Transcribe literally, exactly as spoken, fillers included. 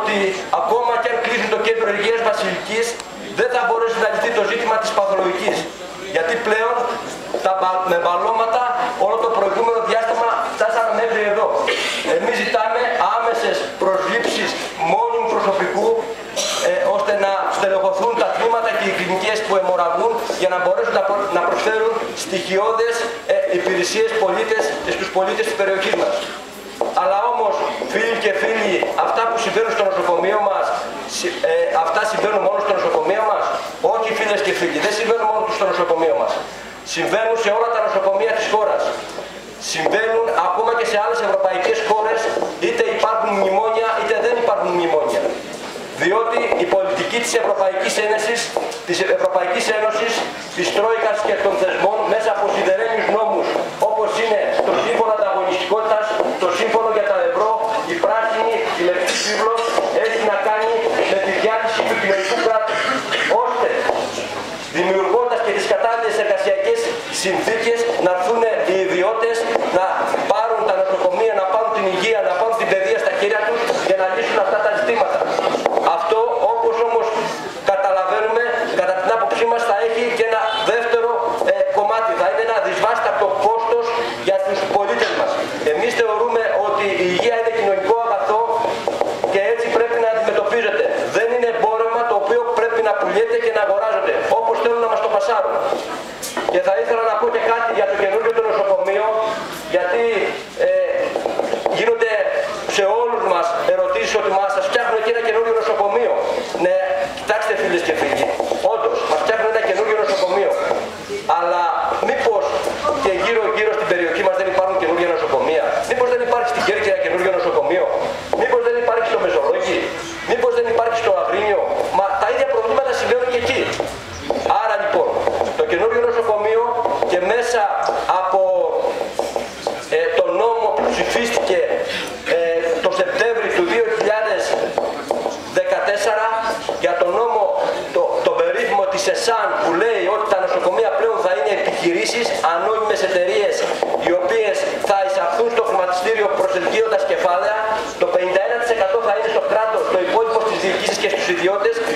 ότι ακόμα και αν κλείσουν το κέντρο υγείας Βασιλικής, δεν θα μπορέσει να λυθεί το ζήτημα της παθολογικής. Γιατί πλέον τα, με μπαλώματα όλο το προηγούμενο διάστημα φτάσαμε μέχρι εδώ. Εμείς ζητάμε άμεσες προσλήψεις μόνιμου προσωπικού, ε, ώστε να στελεχωθούν τα τμήματα και οι κλινικές που αιμορραγούν για να μπορέσουν να, προ, να προσφέρουν στοιχειώδες ε, υπηρεσίες πολίτες και στους πολίτες της περιοχής μας. Αλλά όμως, φίλοι και φίλοι, αυτά που συμβαίνουν στο νοσοκομείο μας, ε, αυτά συμβαίνουν μόνο στο νοσοκομείο μας? Όχι, φίλες και φίλοι, δεν συμβαίνουν μόνο στο νοσοκομείο μας. Συμβαίνουν σε όλα τα νοσοκομεία της χώρας. Συμβαίνουν ακόμα και σε άλλες ευρωπαϊκές χώρες, είτε υπάρχουν μνημόνια είτε δεν υπάρχουν μνημόνια. Διότι η πολιτική της Ευρωπαϊκής Ένωσης, της Ευρωπαϊκής Ένωσης, της Τρόικας και των θεσμών μέσα από σιδερένιους νόμους, όπως είναι το Σύμφωνο Ανταγωνιστικότητας, το Σύμφωνο για τα Ευρώ, η Πράσινη, η Λευκή Βίβλος, έχει να κάνει με τη διάλυση του κοινωνικού κράτους, ώστε δημιουργώντας και τις κατάλληλες εργασιακές συνθήκες να έρθουν οι ιδιώτες να πάρουν τα νοσοκομεία, να πάρουν την υγεία, να πάρουν την παιδεία στα χέρια τους για να λύσουν αυτά τα ζητήματα. Αυτό, όπως όμως καταλαβαίνουμε, κατά την άποψή μας θα έχει και ένα δεύτερο ε, κομμάτι. Θα είναι ένα δυσβάστακτο κόστος για τους πολίτες μας. Εμείς θεωρούμε ότι η υγεία είναι κοινωνικό αγαθό και έτσι πρέπει να αντιμετωπίζεται. Δεν είναι εμπόρευμα το οποίο πρέπει να πουλιέται και να αγοράζεται, όπως θέλουν να μας το πασάρουν. Και θα ήθελα να πω και κάτι για το καινούργιο το νοσοκομείο, γιατί ε, γίνονται σε όλους μας ερωτήσεις ότι μας σας φτιάχνουν και ένα καινούργιο νοσοκομείο. Ναι, κοιτάξτε φίλες και φίλοι, όντως μας φτιάχνουν ένα καινούργιο νοσοκομείο. Αλλά μήπως και γύρω-γύρω στην περιοχή μας δεν υπάρχουν καινούργια νοσοκομεία? Μήπως δεν υπάρχει στην Κέρκυρα ένα καινούργιο νοσοκομείο? Μήπως δεν υπάρχει στο Μεσολόγγι? Μήπως δεν υπάρχει στο Αγρίνιο? Μα τα ίδια προβλήματα συμβαίνουν και εκεί. Άρα λοιπόν, το καινούργιο νοσοκομείο και μέσα από ε, το νόμο που ψηφίστηκε ε, το Σεπτέμβρη του δύο χιλιάδες δεκατέσσερα για το νόμο, το, το περίφημο της ΕΣΑΝ, που λέει ότι τα νοσοκομεία πλέον θα είναι επιχειρήσεις, ανώνυμες εταιρείες, οι οποίες θα εισαχθούν στο χρηματιστήριο προσελκύοντας κεφάλαια, το πενήντα ένα τοις εκατό θα είναι στο κράτος, το υπόλοιπο στις διοικήσεις και στους ιδιώτες